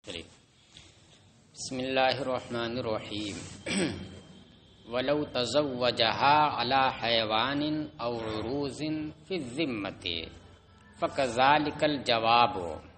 چلیے بسم اللہ الرحمن الرحیم ولو تزوجها على حیوان او عروض فی الذمۃ فکذالک الجواب،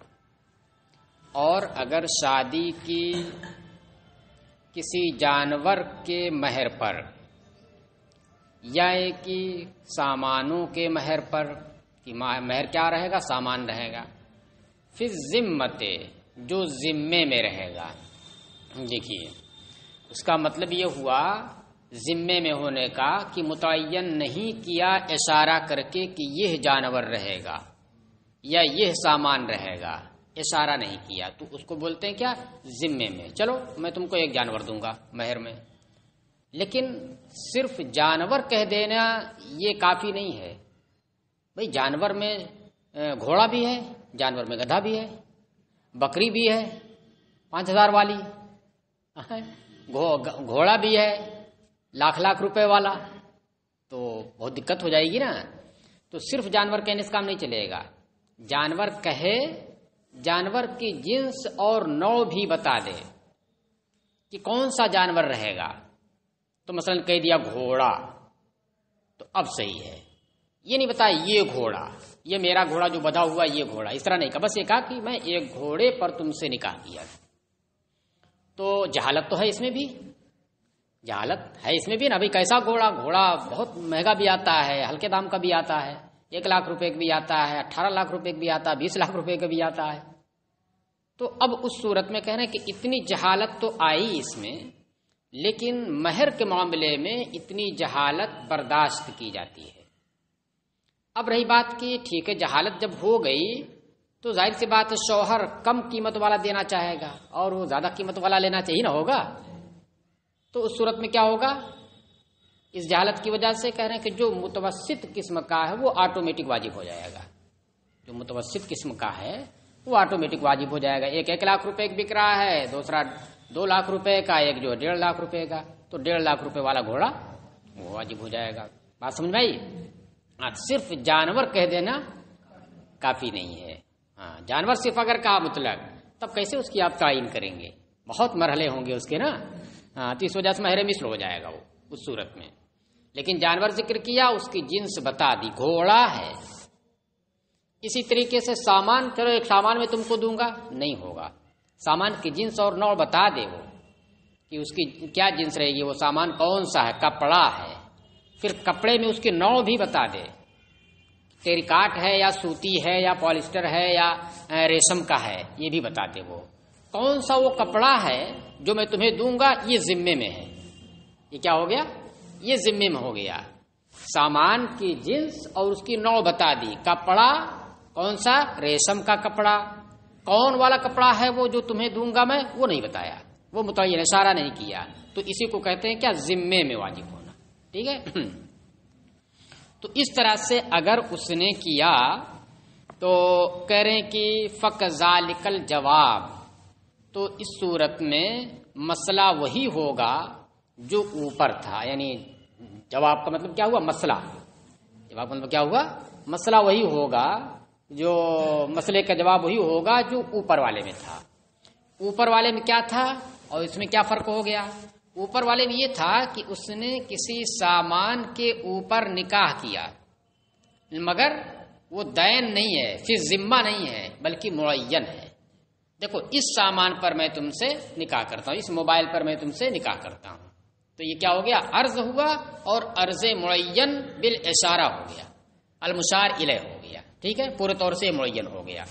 اور اگر شادی کی کسی جانور کے مہر پر یا کہ سامانوں کے مہر پر، کہ مہر کیا رہے گا؟ سامان رہے گا، فی الذمۃ جو ذمے میں رہے گا۔ دیکھیے اس کا مطلب یہ ہوا ذمے میں ہونے کا کہ متعین نہیں کیا اشارہ کر کے کہ یہ جانور رہے گا یا یہ سامان رہے گا، اشارہ نہیں کیا تو اس کو بولتے ہیں کیا؟ ذمے میں۔ چلو میں تم کو ایک جانور دوں گا مہر میں، لیکن صرف جانور کہہ دینا یہ کافی نہیں ہے۔ بھئی جانور میں گھوڑا بھی ہے، جانور میں گدھا بھی ہے، بکری بھی ہے 5000 والی، گھوڑا بھی ہے لاکھ روپے والا، تو بہت دقت ہو جائے گی نا۔ تو صرف جانور کہنے سے کام نہیں چلے گا، جانور کہے، جانور کی جنس اور نوع بھی بتا دے کہ کون سا جانور رہے گا۔ تو مثلا کہہ دیا گھوڑا، تو اب صحیح ہے۔ یہ نہیں بتایا یہ گھوڑا، یہ میرا گھوڑا جو بدھا ہوا یہ گھوڑا، اس طرح نہیں کہا، بس یہ کہا کہ میں ایک گھوڑے پر تم سے نکاح کیا۔ تو جہالت تو ہے اس میں بھی، جہالت ہے اس میں بھی نا۔ بھائی کیسا گھوڑا؟ گھوڑا بہت مہنگا بھی آتا ہے، ہلکے دام کا بھی آتا ہے، 1 لاکھ روپے کا بھی آتا ہے، 18 لاکھ روپے کا بھی آتا ہے، 20 لاکھ روپے کا بھی آتا ہے۔ تو اب اس صورت میں کہہ رہے ہیں کہ اتنی جہالت تو آئی اس میں، لیکن مہر کے معاملے میں اتنی جہالت برداشت کی جاتی ہے۔ اب رہی بات کہ ٹھیک ہے جہالت جب ہو گئی تو ظاہر سی بات ہے شوہر کم قیمت والا دینا چاہے گا اور وہ زیادہ قیمت والا لینا چاہیے نہ ہوگا۔ تو اس صورت میں کیا ہوگا؟ اس جہالت کی وجہ سے کہہ رہے ہیں کہ جو متوسط قسم کا ہے وہ آٹومیٹک واجب ہو جائے گا، جو متوسط قسم کا ہے وہ آٹومیٹک واجب ہو جائے گا۔ ایک 1 لاکھ روپے کا بک رہا ہے، دوسرا 2 لاکھ روپے کا، ایک جو 1.5 لاکھ روپے کا، تو 1.5 لاکھ روپے والا گھوڑا وہ واجب ہو جائے گا۔ بات سمجھ میں آئی؟ صرف جانور کہہ دینا کافی نہیں ہے۔ ہاں جانور صرف اگر کہا مطلق، تب کیسے اس کی آپ تعین کریں گے؟ بہت مرحلے ہوں گے اس کے نا۔ ہاں تو اس وجہ سے مہر مثل ہو جائے گا وہ اس صورت میں۔ لیکن جانور ذکر کیا، اس کی جنس بتا دی، گھوڑا ہے۔ اسی طریقے سے سامان، چلو ایک سامان میں تم کو دوں گا، نہیں ہوگا، سامان کی جنس اور نوع بتا دے وہ کہ اس کی کیا جنس رہے گی، وہ سامان کون سا ہے، کپڑا ہے، پھر کپڑے میں اس کے نوع بھی بتا دے، ٹیریکاٹ ہے یا سوتی ہے یا پولیسٹر ہے یا ریشم کا ہے، یہ بھی بتا دے وہ کون سا وہ کپڑا ہے جو میں تمہیں دوں گا، یہ ذمے میں ہے۔ یہ کیا ہو گیا؟ یہ ذمے میں ہو گیا۔ سامان کی جنس اور اس کی نوع بتا دی، کپڑا کون سا، ریشم کا کپڑا، کون والا کپڑا ہے وہ جو تمہیں دوں گا میں، وہ نہیں بتایا، وہ متعین اشارہ نہیں کیا، تو اسی کو کہتے ہیں کیا؟ ذمے میں واجب ہونا۔ ٹھیک ہے؟ تو اس طرح سے اگر اس نے کیا تو کہہ رہے ہیں کہ فَكَذَلِكَ الْجَوَابُ، تو اس صورت میں مسئلہ وہی ہوگا جو اوپر تھا، یعنی جواب کا مطلب کیا ہوا؟ مسئلہ۔ جواب کا مطلب کیا ہوا؟ مسئلہ وہی ہوگا، جو مسئلے کا جواب وہی ہوگا جو اوپر والے میں تھا۔ اوپر والے میں کیا تھا اور اس میں کیا فرق ہو گیا؟ اوپر والے میں یہ تھا کہ اس نے کسی سامان کے اوپر نکاح کیا، مگر وہ دین نہیں ہے، پھر ذمہ نہیں ہے، بلکہ معین ہے۔ دیکھو اس سامان پر میں تم سے نکاح کرتا ہوں، اس موبائل پر میں تم سے نکاح کرتا ہوں، تو یہ کیا ہو گیا؟ عرض ہوا، اور عرض معین بالاشارہ ہو گیا، المشار الیہ ہو گیا۔ ٹھیک ہے؟ پورے طور سے معین ہو گیا۔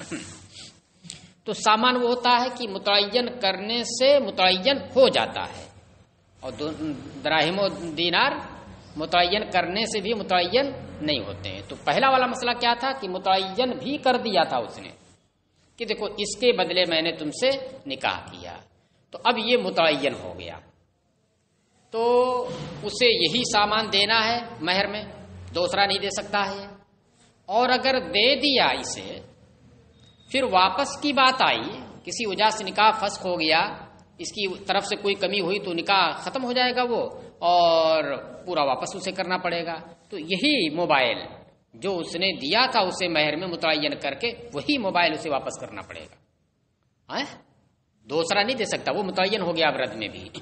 تو سامان وہ ہوتا ہے کہ متعین کرنے سے متعین ہو جاتا ہے، اور دراہم و دینار متعین کرنے سے بھی متعین نہیں ہوتے ہیں۔ تو پہلا والا مسئلہ کیا تھا کہ متعین بھی کر دیا تھا اس نے کہ دیکھو اس کے بدلے میں نے تم سے نکاح کیا، تو اب یہ متعین ہو گیا، تو اسے یہی سامان دینا ہے مہر میں، دوسرا نہیں دے سکتا ہے۔ اور اگر دے دیا اسے، پھر واپس کی بات آئی، کسی وجہ سے نکاح فسخ ہو گیا، اس کی طرف سے کوئی کمی ہوئی تو نکاح ختم ہو جائے گا وہ، اور پورا واپس اسے کرنا پڑے گا۔ تو یہی موبائل جو اس نے دیا تھا اسے مہر میں متعین کر کے، وہی موبائل اسے واپس کرنا پڑے گا۔ دوسرا نہیں دے سکتا، وہ متعین ہو گیا اب رد میں بھی۔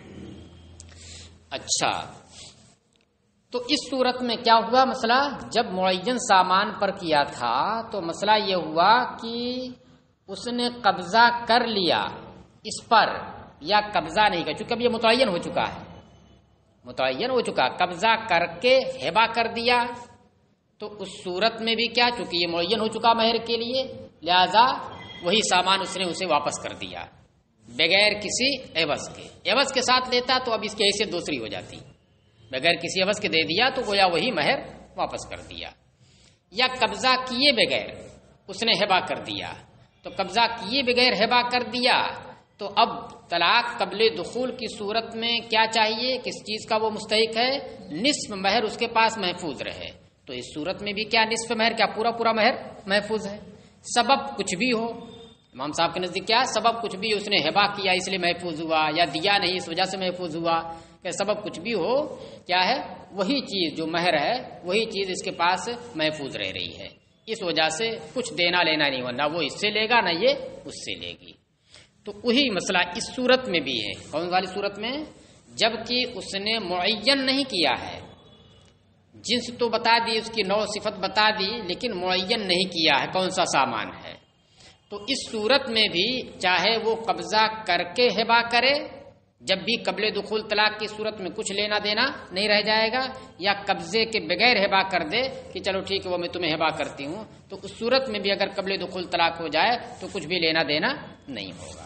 اچھا، تو اس صورت میں کیا ہوا مسئلہ؟ جب معین سامان پر کیا تھا تو مسئلہ یہ ہوا کہ اس نے قبضہ کر لیا اس پر یا قبضہ نہیں کیا، چونکہ اب یہ متعین ہو چکا ہے، متعین ہو چکا، قبضہ کر کے ہبہ کر دیا، تو اس صورت میں بھی کیا، چونکہ یہ معین ہو چکا مہر کے لیے، لہذا وہی سامان اس نے اسے واپس کر دیا بغیر کسی عوض کے۔ عوض کے ساتھ لیتا تو اب اس کی حیثیت دوسری ہو جاتی، بغیر کسی عوض کے دے دیا تو گویا وہی مہر واپس کر دیا، یا قبضہ کیے بغیر اس نے ہبہ کر دیا، تو قبضہ کیے بغیر ہبہ کر دیا تو اب طلاق قبل دخول کی صورت میں کیا چاہیے، کس چیز کا وہ مستحق ہے؟ نصف مہر اس کے پاس محفوظ رہے، تو اس صورت میں بھی کیا نصف مہر، کیا پورا مہر محفوظ ہے؟ سبب کچھ بھی ہو، امام صاحب کے نزدیک کیا سبب کچھ بھی، اس نے ہبہ کیا اس لیے محفوظ ہوا، یا دیا نہیں اس وجہ سے محفوظ ہوا، کہ سبب کچھ بھی ہو کیا ہے، وہی چیز جو مہر ہے وہی چیز اس کے پاس محفوظ رہ رہی ہے، اس وجہ سے کچھ دینا لینا نہیں ہوا، نہ وہ اس سے لے گا نہ یہ اس سے لے گی۔ تو وہی مسئلہ اس صورت میں بھی ہے، کون والی صورت میں؟ جبکہ اس نے معین نہیں کیا ہے، جنس تو بتا دی، اس کی نوع صفت بتا دی، لیکن معین نہیں کیا ہے کون سا سامان ہے، تو اس صورت میں بھی چاہے وہ قبضہ کر کے ہبہ کرے، جب بھی قبل دخول طلاق کی صورت میں کچھ لینا دینا نہیں رہ جائے گا، یا قبضے کے بغیر ہبہ کر دے کہ چلو ٹھیک ہے وہ میں تمہیں ہبہ کرتی ہوں، تو اس صورت میں بھی اگر قبل دخول طلاق ہو جائے تو کچھ بھی لینا دینا نہیں ہوگا۔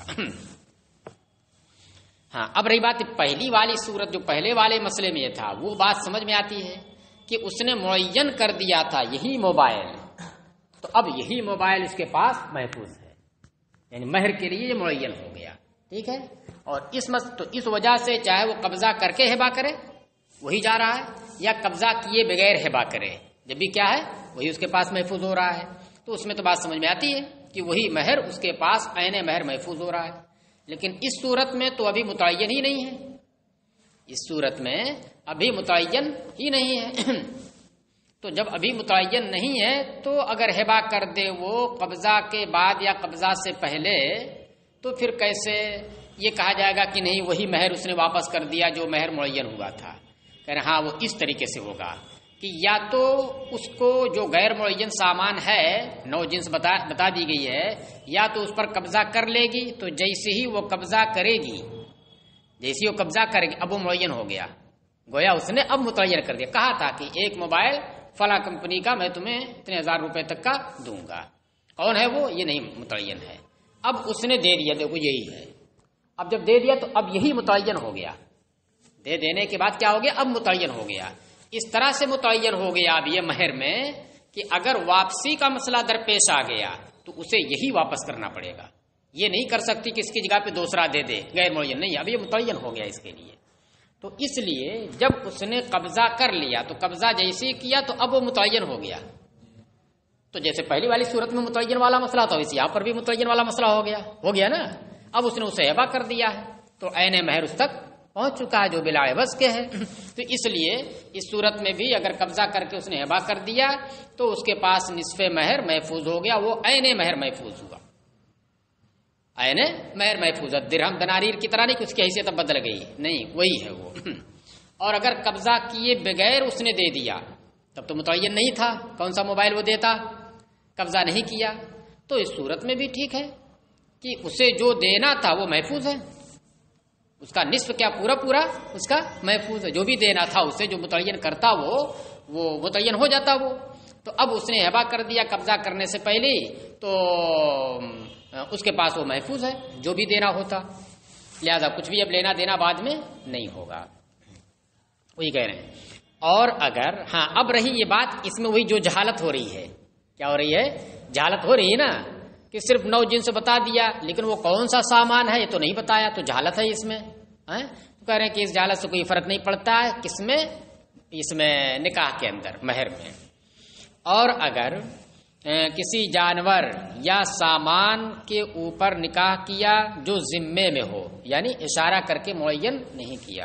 ہاں، اب رہی بات پہلی والی صورت، جو پہلے والے مسئلے میں یہ تھا، وہ بات سمجھ میں آتی ہے کہ اس نے معین کر دیا تھا یہی موبائل، تو اب یہی موبائل اس کے پاس محفوظ ہے، یعنی مہر کے لیے یہ معین ہو گیا، ٹھیک ہے، اور تو اس وجہ سے چاہے وہ قبضہ کر کے ہبہ کرے وہی جا رہا ہے، یا قبضہ کیے بغیر ہبہ کرے، جب بھی کیا ہے وہی اس کے پاس محفوظ ہو رہا ہے، تو اس میں تو بات سمجھ میں آتی ہے کہ وہی مہر اس کے پاس عین مہر محفوظ ہو رہا ہے، لیکن اس صورت میں تو ابھی متعین ہی نہیں ہے، اس صورت میں ابھی متعین ہی نہیں ہے، تو جب ابھی متعین نہیں ہے تو اگر ہبہ کر دے وہ قبضہ کے بعد یا قبضہ سے پہلے، تو پھر کیسے یہ کہا جائے گا کہ نہیں وہی مہر اس نے واپس کر دیا جو مہر معین ہوا تھا؟ کہہ رہے ہاں وہ اس طریقے سے ہوگا کہ یا تو اس کو جو غیر معین سامان ہے، نو جنس بتا دی گئی ہے، یا تو اس پر قبضہ کر لے گی، تو جیسے ہی وہ قبضہ کرے گی، جیسے وہ قبضہ کرے گی اب وہ معین ہو گیا، گویا اس نے اب متعین کر دیا، کہا تھا کہ ایک موبائل فلاں کمپنی کا میں تمہیں اتنے 1000 روپے تک کا دوں گا، کون ہے وہ؟ یہ نہیں متعین ہے، اب اس نے دے دیا، دیکھو یہی ہے، اب جب دے دیا تو اب یہی متعین ہو گیا، دے دینے کے بعد کیا ہو گیا؟ اب متعین ہو گیا، اس طرح سے متعین ہو گیا اب یہ مہر میں کہ اگر واپسی کا مسئلہ درپیش آ گیا تو اسے یہی واپس کرنا پڑے گا، یہ نہیں کر سکتی کہ اس کی جگہ پہ دوسرا دے دے، غیر معین نہیں، اب یہ متعین ہو گیا اس کے لیے، تو اس لیے جب اس نے قبضہ کر لیا تو قبضہ جیسے ہی کیا تو اب وہ متعین ہو گیا، تو جیسے پہلی والی صورت میں متعین والا مسئلہ تھا ویسے یہاں پر بھی متعین والا مسئلہ ہو گیا نا، اب اس نے اسے ہبہ کر دیا ہے تو عین مہر اس تک پہنچ چکا ہے جو بلا عوض کے ہے، تو اس لیے اس صورت میں بھی اگر قبضہ کر کے اس نے ہبہ کر دیا تو اس کے پاس نصف مہر محفوظ ہو گیا، وہ عین مہر محفوظ ہوا، عین مہر محفوظ ہے، درہم دنانیر کی طرح نہیں کہ اس کی حیثیت اب بدل گئی، نہیں وہی ہے وہ، اور اگر قبضہ کیے بغیر اس نے دے دیا تب تو متعین نہیں تھا کون سا موبائل وہ دیتا، قبضہ نہیں کیا، تو اس صورت میں بھی ٹھیک ہے کہ اسے جو دینا تھا وہ محفوظ ہے، اس کا نصف کیا پورا اس کا محفوظ ہے، جو بھی دینا تھا اسے جو متعین کرتا وہ متعین ہو جاتا وہ، تو اب اس نے ہبہ کر دیا قبضہ کرنے سے پہلے تو اس کے پاس وہ محفوظ ہے جو بھی دینا ہوتا، لہذا کچھ بھی اب لینا دینا بعد میں نہیں ہوگا، وہی کہہ رہے ہیں۔ اور اگر ہاں اب رہی یہ بات، اس میں وہی جو جہالت ہو رہی ہے، کیا ہو رہی ہے؟ جہالت ہو رہی ہے نا، کہ صرف 9 جنس بتا دیا لیکن وہ کون سا سامان ہے یہ تو نہیں بتایا، تو جہالت ہے اس میں، تو کہہ رہے ہیں کہ اس جہالت سے کوئی فرق نہیں پڑتا ہے کس میں؟ اس میں نکاح کے اندر مہر میں۔ اور اگر کسی جانور یا سامان کے اوپر نکاح کیا جو ذمے میں ہو، یعنی اشارہ کر کے معین نہیں کیا،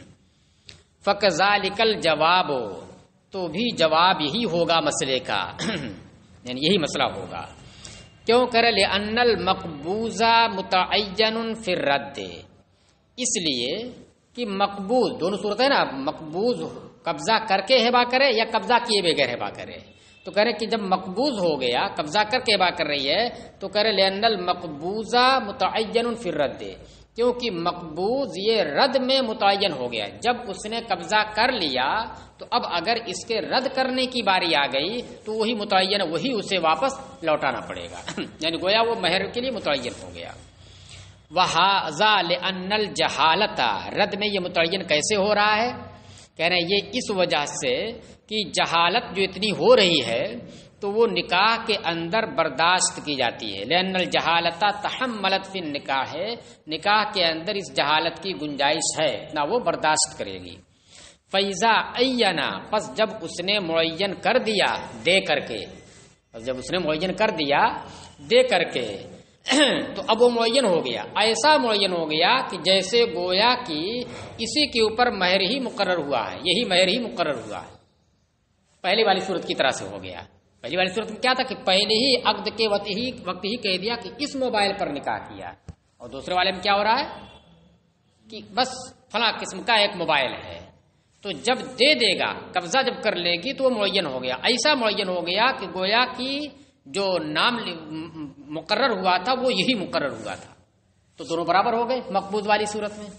فَكَذَلِكَ الْجَوَابُ، تو بھی جواب یہی ہوگا مسئلے کا، یعنی یہی مسئلہ ہوگا کیوں کرے لأن المقبوض متعین فی الرد، اس لیے کہ مقبوض دونوں صورت ہے نا، مقبوض قبضہ کر کے ہبا کرے یا قبضہ کیے بغیر ہبا کرے، تو کہہ رہے کہ جب مقبوض ہو گیا قبضہ کر کے ہبا کر رہی ہے تو کہہ رہے لأن المقبوض متعین فی الرد، کیونکہ مقبوض یہ رد میں متعین ہو گیا، جب اس نے قبضہ کر لیا تو اب اگر اس کے رد کرنے کی باری آ گئی تو وہی متعین، وہی اسے واپس لوٹانا پڑے گا یعنی گویا وہ مہر کے لیے متعین ہو گیا۔ وَهَذَا لِأَنَّ الْجَهَالَةَ، رد میں یہ متعین کیسے ہو رہا ہے؟ کہہ رہے ہیں یہ اس وجہ سے کہ جہالت جو اتنی ہو رہی ہے تو وہ نکاح کے اندر برداشت کی جاتی ہے، لأن الجہالۃ تحملت فی النکاح، نکاح کے اندر اس جہالت کی گنجائش ہے نہ وہ برداشت کرے گی۔ فیضا عینا، پس جب اس نے معین کر دیا دے کر کے، پس جب اس نے معین کر دیا دے کر کے تو اب وہ معین ہو گیا، ایسا معین ہو گیا کہ جیسے گویا کہ اسی کے اوپر مہر ہی مقرر ہوا ہے، یہی مہر ہی مقرر ہوا ہے، پہلی والی صورت کی طرح سے ہو گیا۔ پہلی والی صورت میں کیا تھا کہ پہلے ہی عقد کے وقت ہی کہہ دیا کہ اس موبائل پر نکاح کیا، اور دوسرے والے میں کیا ہو رہا ہے کہ بس فلاں قسم کا ایک موبائل ہے، تو جب دے دے گا قبضہ جب کر لے گی تو وہ معین ہو گیا، ایسا معین ہو گیا کہ گویا کہ جو نام مقرر ہوا تھا وہ یہی مقرر ہوا تھا، تو دونوں برابر ہو گئے مقبوض والی صورت میں۔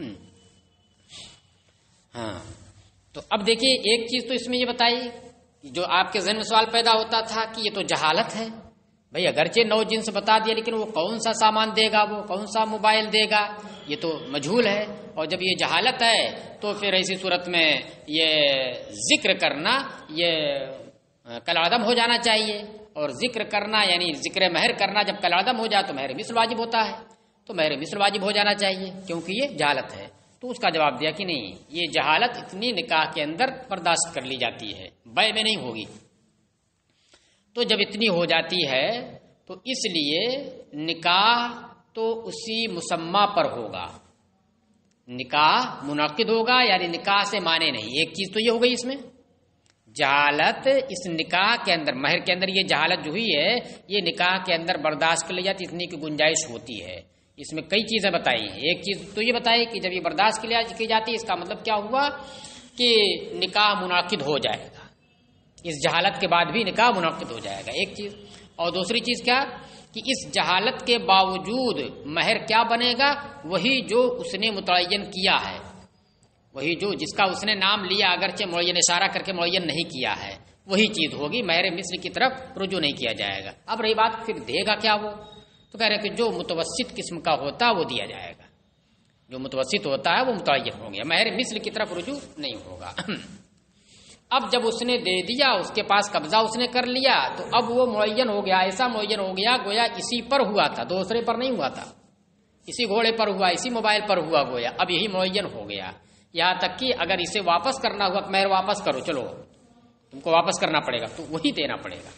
ہاں تو اب دیکھیے ایک چیز تو اس میں یہ بتائی جو آپ کے ذہن میں سوال پیدا ہوتا تھا کہ یہ تو جہالت ہے، بھئی اگرچہ 9 جنس بتا دیا لیکن وہ کون سا سامان دے گا، وہ کون سا موبائل دے گا، یہ تو مجہول ہے، اور جب یہ جہالت ہے تو پھر ایسی صورت میں یہ ذکر کرنا یہ کالعدم ہو جانا چاہیے، اور ذکر کرنا یعنی ذکر مہر کرنا جب کالعدم ہو جائے تو مہر مثل واجب ہوتا ہے، تو مہر مثل واجب ہو جانا چاہیے کیونکہ یہ جہالت ہے۔ تو اس کا جواب دیا کہ نہیں، یہ جہالت اتنی نکاح کے اندر برداشت کر لی جاتی ہے، بیع میں نہیں ہوگی، تو جب اتنی ہو جاتی ہے تو اس لیے نکاح تو اسی مسمى پر ہوگا، نکاح منعقد ہوگا، یعنی نکاح سے مانے نہیں۔ ایک چیز تو یہ ہو گئی اس میں جہالت، اس نکاح کے اندر مہر کے اندر یہ جہالت جو ہوئی ہے یہ نکاح کے اندر برداشت کر لی جاتی، اتنی کی گنجائش ہوتی ہے۔ اس میں کئی چیزیں بتائی ہیں، ایک چیز تو یہ بتائی کہ جب یہ برداشت کی جاتی ہے اس کا مطلب کیا ہوا کہ نکاح منعقد ہو جائے گا، اس جہالت کے بعد بھی نکاح منعقد ہو جائے گا، ایک چیز۔ اور دوسری چیز کیا کہ اس جہالت کے باوجود مہر کیا بنے گا، وہی جو اس نے متعین کیا ہے، وہی جو جس کا اس نے نام لیا اگرچہ معین اشارہ کر کے معین نہیں کیا ہے وہی چیز ہوگی، مہر مثل کی طرف رجوع نہیں کیا جائے گا۔ اب رہی بات پھر دے گا کیا، وہ تو کہہ رہے کہ جو متوسط قسم کا ہوتا ہے وہ دیا جائے گا، جو متوسط ہوتا ہے وہ متعین ہو گیا، مہر مثل کی طرف رجوع نہیں ہوگا۔ اب جب اس نے دے دیا، اس کے پاس قبضہ اس نے کر لیا، تو اب وہ معین ہو گیا، ایسا معین ہو گیا گویا اسی پر ہوا تھا، دوسرے پر نہیں ہوا تھا، اسی گھوڑے پر ہوا، اسی موبائل پر ہوا گویا، اب یہی معین ہو گیا۔ یہاں تک کہ اگر اسے واپس کرنا ہوا کہ مہر واپس کرو، چلو تم کو واپس کرنا پڑے گا تو وہی دینا پڑے گا۔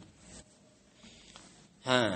ہاں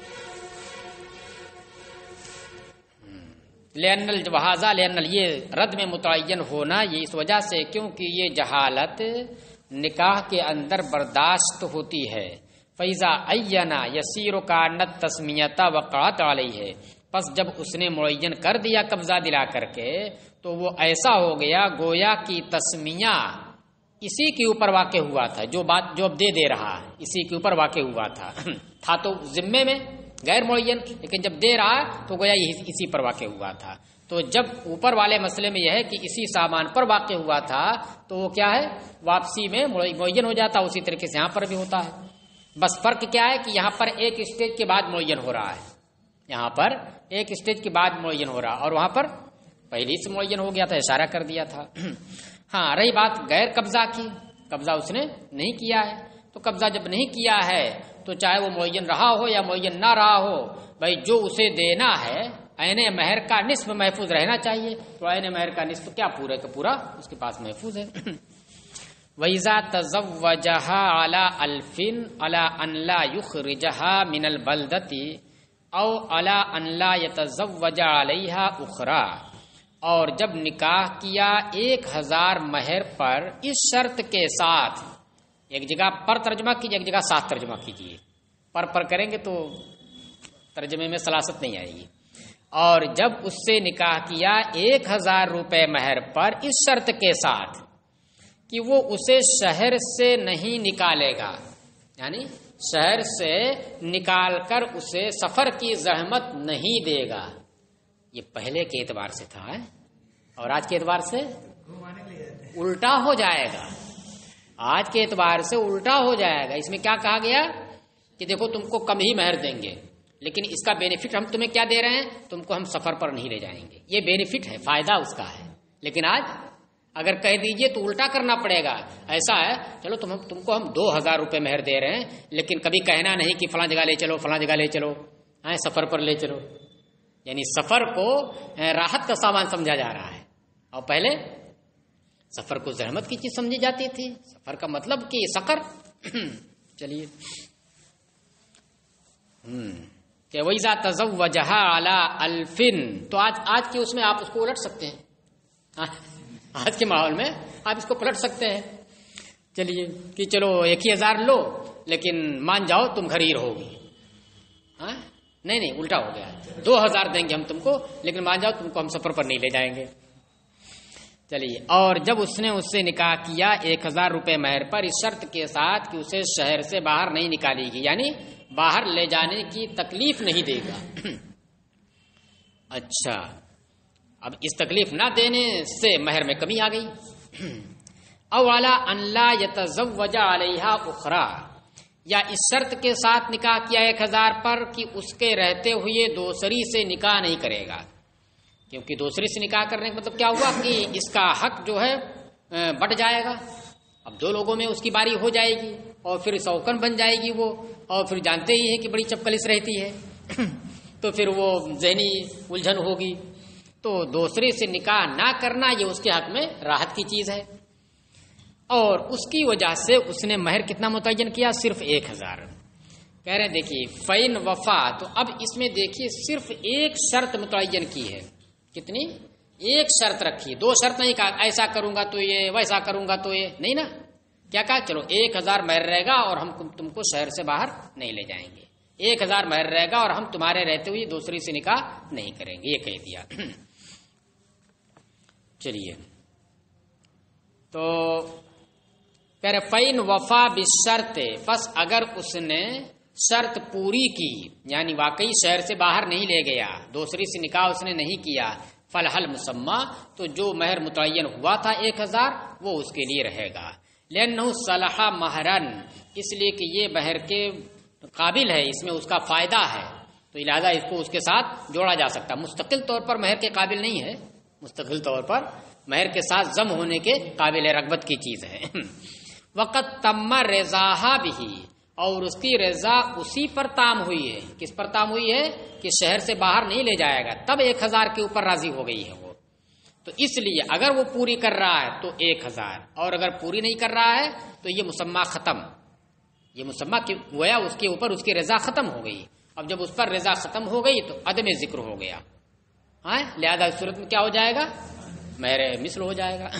لأن الجوازہ، لأن یہ رد میں متعین ہونا یہ اس وجہ سے کیونکہ یہ جہالت نکاح کے اندر برداشت ہوتی ہے۔ فیضا عینا یسیر کانت تسمیت وقعت علیہ، پس جب اس نے معین کر دیا قبضہ دلا کر کے تو وہ ایسا ہو گیا گویا کی تسمیہ اسی کے اوپر واقع ہوا تھا، جو بات جو اب دے رہا ہے اسی کے اوپر واقع ہوا تھا تو ذمے میں غیر معین، لیکن جب دے رہا تو گویا اسی پر واقع ہوا تھا۔ تو جب اوپر والے مسئلے میں یہ ہے کہ اسی سامان پر واقع ہوا تھا تو وہ کیا ہے واپسی میں معین ہو جاتا، اسی طریقے سے یہاں پر بھی ہوتا ہے۔ بس فرق کیا ہے کہ یہاں پر ایک اسٹیج کے بعد معین ہو رہا ہے، یہاں پر ایک اسٹیج کے بعد معین ہو رہا، اور وہاں پر پہلی سے معین ہو گیا تھا، اشارہ کر دیا تھا۔ ہاں رہی بات غیر قبضہ کی، قبضہ اس نے نہیں کیا ہے، تو قبضہ جب نہیں کیا ہے تو چاہے وہ معین رہا ہو یا معین نہ رہا ہو، بھائی جو اسے دینا ہے عین مہر کا نصف محفوظ رہنا چاہیے، تو عین مہر کا نصف کیا پورا کا پورا اس کے پاس محفوظ ہے۔ وَإِذَا تَزَوَّجَهَا عَلَى أَلْفٍ عَلَى أَنْ لَا يُخْرِجَهَا مِنَ الْبَلْدَةِ أَوْ عَلَى أَنْ لَا يَتَزَوَّجَ عَلَيْهَا أُخْرَى، اور جب نکاح کیا 1000 مہر پر اس شرط کے ساتھ، ایک جگہ پر ترجمہ کیجیے ایک جگہ ساتھ ترجمہ کیجیے، پر کریں گے تو ترجمے میں سلاست نہیں آئے گی. اور جب اس سے نکاح کیا 1000 روپے مہر پر اس شرط کے ساتھ کہ وہ اسے شہر سے نہیں نکالے گا، یعنی شہر سے نکال کر اسے سفر کی زحمت نہیں دے گا. یہ پہلے کے اعتبار سے تھا اور آج کے اعتبار سے الٹا ہو جائے گا. آج کے اعتبار سے الٹا ہو جائے گا. اس میں کیا کہا گیا کہ دیکھو تم کو کم ہی مہر دیں گے، لیکن اس کا بینیفٹ ہم تمہیں کیا دے رہے ہیں، تم کو ہم سفر پر نہیں لے جائیں گے. یہ بینیفٹ ہے، فائدہ اس کا ہے. لیکن آج اگر کہہ دیجئے تو الٹا کرنا پڑے گا. ایسا ہے چلو تم کو ہم 2000 روپے مہر دے رہے ہیں، لیکن کبھی کہنا نہیں کہ فلاں جگہ لے چلو، فلاں جگہ لے چلو، سفر پر لے چلو. یعنی سفر کو راحت کا سامان سمجھا جا رہا ہے، اور پہلے سفر کو زحمت کی چیز سمجھی جاتی تھی. سفر کا مطلب کہ سفر. چلیے کہ وَإِذَا تَزَوَّجَهَا عَلَىٰ أَلْفٍ، تو آج کے اس میں آپ اس کو الٹ سکتے ہیں. آج کے ماحول میں آپ اس کو پلٹ سکتے ہیں. چلیے کہ چلو 1000 لو لیکن مان جاؤ تم غریر ہوگی. نہیں الٹا ہو گیا. 2000 دیں گے ہم تم کو، لیکن مان جاؤ تم کو ہم سفر پر نہیں لے جائیں گے. چلیے اور جب اس نے اس سے نکاح کیا 1000 روپے مہر پر اس شرط کے ساتھ کہ اسے شہر سے باہر نہیں نکالے گی، یعنی باہر لے جانے کی تکلیف نہیں دے گا. اچھا، اب اس تکلیف نہ دینے سے مہر میں کمی آ گئی. اولا ان لا یتزوج علیہا اخرى، یا اس شرط کے ساتھ نکاح کیا 1000 پر کہ اس کے رہتے ہوئے دوسری سے نکاح نہیں کرے گا. کیونکہ دوسری سے نکاح کرنے کا مطلب کیا ہوا کہ اس کا حق جو ہے بٹ جائے گا. اب 2 لوگوں میں اس کی باری ہو جائے گی اور پھر سوکن بن جائے گی وہ، اور پھر جانتے ہی ہیں کہ بڑی چپکلس رہتی ہے تو پھر وہ ذہنی الجھن ہوگی. تو دوسرے سے نکاح نہ کرنا یہ اس کے حق میں راحت کی چیز ہے. اور اس کی وجہ سے اس نے مہر کتنا متعین کیا؟ صرف 1000. کہہ رہے ہیں دیکھیے فین وفا، تو اب اس میں دیکھیے صرف ایک شرط متعین کی ہے. کتنی؟ ایک شرط رکھی. 2 شرط نہیں کہا ایسا کروں گا تو یہ، ویسا کروں گا تو یہ نہیں نا. کیا کہا؟ چلو 1000 مہر رہے گا اور ہم تم کو شہر سے باہر نہیں لے جائیں گے. 1000 مہر رہے گا اور ہم تمہارے رہتے ہوئے دوسری سے نکاح نہیں کریں گے، یہ کہہ دیا. چلیے تو کہہ رہے فین وفا بشرط، بس اگر اس نے شرط پوری کی، یعنی واقعی شہر سے باہر نہیں لے گیا، دوسری سے نکاح اس نے نہیں کیا، فلحل مسمى، تو جو مہر متعین ہوا تھا 1000 وہ اس کے لیے رہے گا. لأنه صلح مہرن، اس لیے کہ یہ مہر کے قابل ہے، اس میں اس کا فائدہ ہے، تو لہذا اس کو اس کے ساتھ جوڑا جا سکتا. مستقل طور پر مہر کے قابل نہیں ہے، مستقل طور پر مہر کے ساتھ ضم ہونے کے قابل رغبت کی چیز ہے. وقت تم رضاها بھی، اور اس کی رضا اسی پر تام ہوئی ہے. کس پر تام ہوئی ہے؟ کہ شہر سے باہر نہیں لے جائے گا، تب 1000 کے اوپر راضی ہو گئی ہے وہ. تو اس لیے اگر وہ پوری کر رہا ہے تو 1000، اور اگر پوری نہیں کر رہا ہے تو یہ مسمى ختم. یہ مسمى گویا اس کے اوپر اس کی رضا ختم ہو گئی. اب جب اس پر رضا ختم ہو گئی تو عدم ذکر ہو گیا. لہذا اس صورت میں کیا ہو جائے گا؟ مہر مثل ہو جائے گا.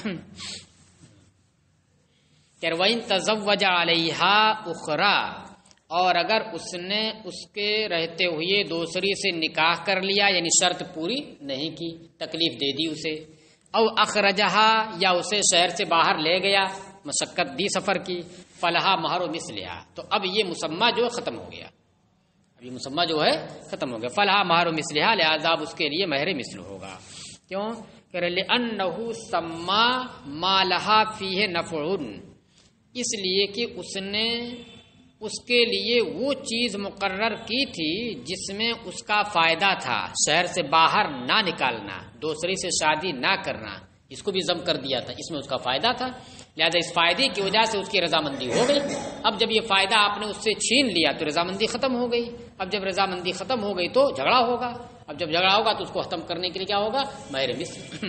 وَإِن تَزَوَّجَ عَلَيْهَا أُخْرَى، اور اگر اس نے اس کے رہتے ہوئے دوسری سے نکاح کر لیا، یعنی شرط پوری نہیں کی، تکلیف دے دی اسے، او اخرجها، یا اسے شہر سے باہر لے گیا، مشقت دی سفر کی، فلہا مہر مثلہا، تو اب یہ مسمى جو ختم ہو گیا، اب یہ مسمى جو ہے ختم ہو گیا. فلہا مہر مثلہا، لہذا اس کے لیے مہر مثل ہوگا. کیوں؟ کہ لأنه سمى ما لها فيه نفع، اس لیے کہ اس نے اس کے لیے وہ چیز مقرر کی تھی جس میں اس کا فائدہ تھا. شہر سے باہر نہ نکالنا، دوسری سے شادی نہ کرنا، اس کو بھی ضم کر دیا تھا، اس میں اس کا فائدہ تھا. لہذا اس فائدے کی وجہ سے اس کی رضامندی ہو گئی. اب جب یہ فائدہ آپ نے اس سے چھین لیا تو رضامندی ختم ہو گئی. اب جب رضامندی ختم ہو گئی تو جھگڑا ہوگا. اب جب جھگڑا ہوگا تو اس کو ختم کرنے کے لیے کیا ہوگا؟ مہر مثل.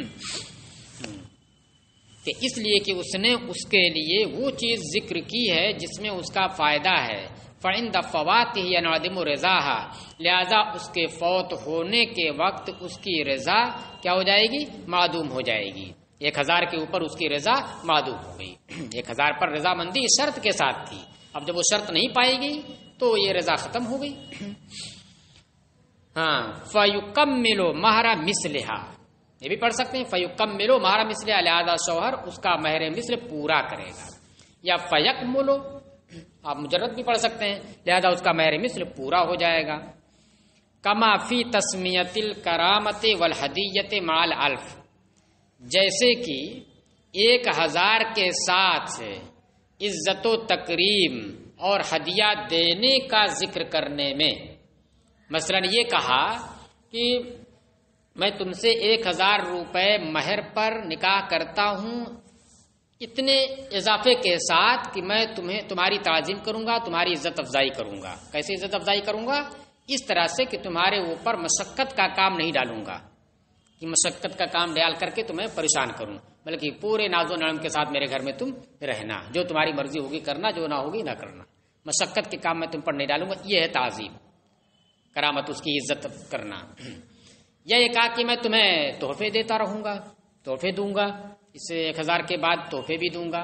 کہ اس لیے کہ اس نے اس کے لیے وہ چیز ذکر کی ہے جس میں اس کا فائدہ ہے. فعند فواتہ ينعدم رضاها، لہذا اس کے فوت ہونے کے وقت اس کی رضا کیا ہو جائے گی؟ معدوم ہو جائے گی. 1000 کے اوپر اس کی رضا معدوم ہو گئی. 1000 پر رضامندی شرط کے ساتھ تھی. اب جب وہ شرط نہیں پائے گی تو یہ رضا ختم ہو گئی. ہاں فیکملو مہر مثلہا، یہ بھی پڑھ سکتے ہیں فیکملو مہر مثلہا، لہذا شوہر اس کا مہر مثل پورا کرے گا، یا فیکملو آپ مجرد بھی پڑھ سکتے ہیں، لہذا اس کا مہر مثل پورا ہو جائے گا. کما فی تسمیت الکرامت والہدیت مع الالف، جیسے کہ 1000 کے ساتھ عزت و تکریم اور ہدیہ دینے کا ذکر کرنے میں، مثلا یہ کہا کہ میں تم سے 1000 روپے مہر پر نکاح کرتا ہوں، اتنے اضافے کے ساتھ کہ میں تمہاری تعظیم کروں گا، تمہاری عزت افزائی کروں گا. کیسے عزت افزائی کروں گا؟ اس طرح سے کہ تمہارے اوپر مشقت کا کام نہیں ڈالوں گا، کہ مشقت کا کام ڈال کر کے تمہیں پریشان کروں، بلکہ پورے ناز و نرم کے ساتھ میرے گھر میں تم رہنا، جو تمہاری مرضی ہوگی کرنا، جو نہ ہوگی نہ کرنا، مشقت کے کام میں تم پر نہیں ڈالوں گا. یہ ہے تعظیم، کرامت، اس کی عزت کرنا. یا یہ کہا کہ میں تمہیں تحفے دیتا رہوں گا، تحفے دوں گا، اس سے 1000 کے بعد تحفے بھی دوں گا.